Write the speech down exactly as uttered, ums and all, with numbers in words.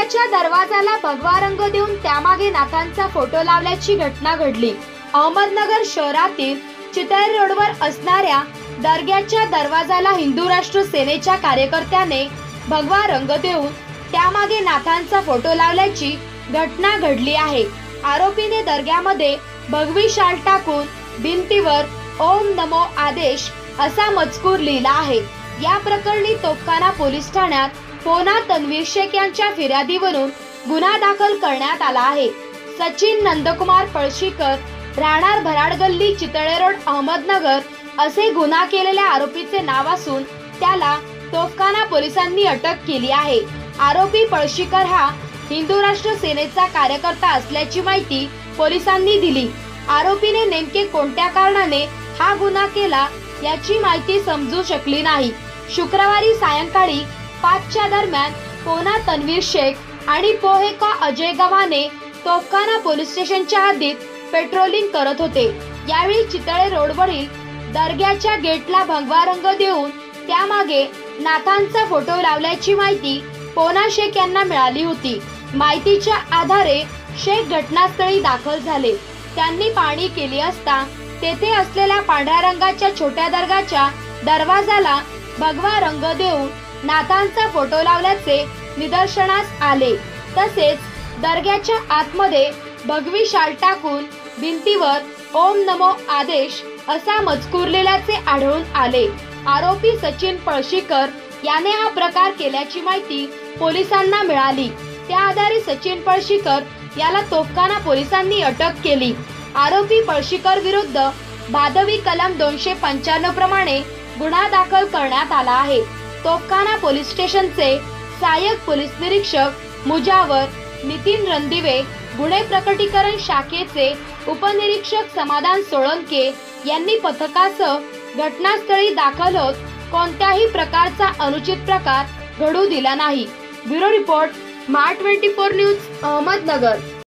दर्ग्याच्या दरवाजाला भगवा रंग देऊन त्यामागे नाथांचा फोटो लावल्याची घटना घडली। अहमदनगर शहरातील चितळे रोडवर असणाऱ्या दर्ग्याच्या दरवाजाला हिंदू राष्ट्र सेनेच्या कार्यकर्त्याने भगवा रंग देऊन त्यामागे नाथांचा फोटो लावल्याची घटना घडली आहे। आरोपीने दर्ग्यामध्ये भगवी शाल टाकून भिंतीवर ओम नमो आदेश असा मजकूर लिहिला आहे। या प्रकरणी तोफखाना पोलीस ठाण्यात पोना तन्वीर शेख यांच्या फिर्यादीवरून गुन्हा दाखल करण्यात आला आहे। सचिन नंदकुमार पळशीकर, राहणार भराड गल्ली, चितळे रोड, अहमदनगर असे गुन्हा केलेल्या आरोपीचे नाव असून त्याला तोफखाना पोलिसांनी अटक केली आहे। आरोपी पळशीकर हा हिंदू राष्ट्र सेनेचा कार्यकर्ता असल्याची माहिती पोलिसांनी दिली। आरोपीने नेमके कोणत्या कारणाने हा गुन्हा केला याची माहिती समजू शकली नाही। शुक्रवारी सायंकाळी पाचच्या दरम्यान पोना तन्वीर शेख आणि पोहेका अजय गव्हाणे तोफखाना पोलीस स्टेशनच्या हद्दीत पेट्रोलिंग करत होते। यावेळी चितळे रोडवरील दर्ग्याच्या गेटला भगवा रंग देऊन त्यामागे नाथांचा फोटो लावल्याची माहिती पोना शेख यांना मिळाली होती। माहितीच्या आधारे शेख घटनास्थळी दाखल झाले। त्यांनी पाहणी केली असता तेथे असलेल्या पांढऱ्या रंगाच्या छोट्या दर्ग्याच्या दरवाजाला भगवा रंग देऊन नाथांचा फोटो लावल्याचे निदर्शनास आले। तसेच दर्ग्याच्या आतमध्ये भगवी शाल टाकून भिंतीवर ओम नमो आदेश असा मजकूर लिहिल्याचे आढळून आले। आरोपी सचिन पळशीकर याने हा प्रकार केल्याची माहिती पोलिसांना मिळाली। त्या आधारे सचिन पळशीकर याला तोफखाना पोलिसांनी अटक केली। आरोपी पळशीकर विरुद्ध भादवी कलम दोनशे पंच्याण्णव प्रमाणे गुन्हा दाखल करण्यात आला आहे। तोफखाना पोलीस स्टेशनचे सहाय्यक पोलीस निरीक्षक मुजावर नितीन रणदिवे, गुन्हे प्रकटीकरण शाखेचे उपनिरीक्षक समाधान सोळंके यांनी पथकासह घटनास्थळी दाखल होत कोणत्याही प्रकारचा अनुचित प्रकार घडू दिला नाही। ब्युरो रिपोर्ट, महा चोवीस न्यूज, अहमदनगर।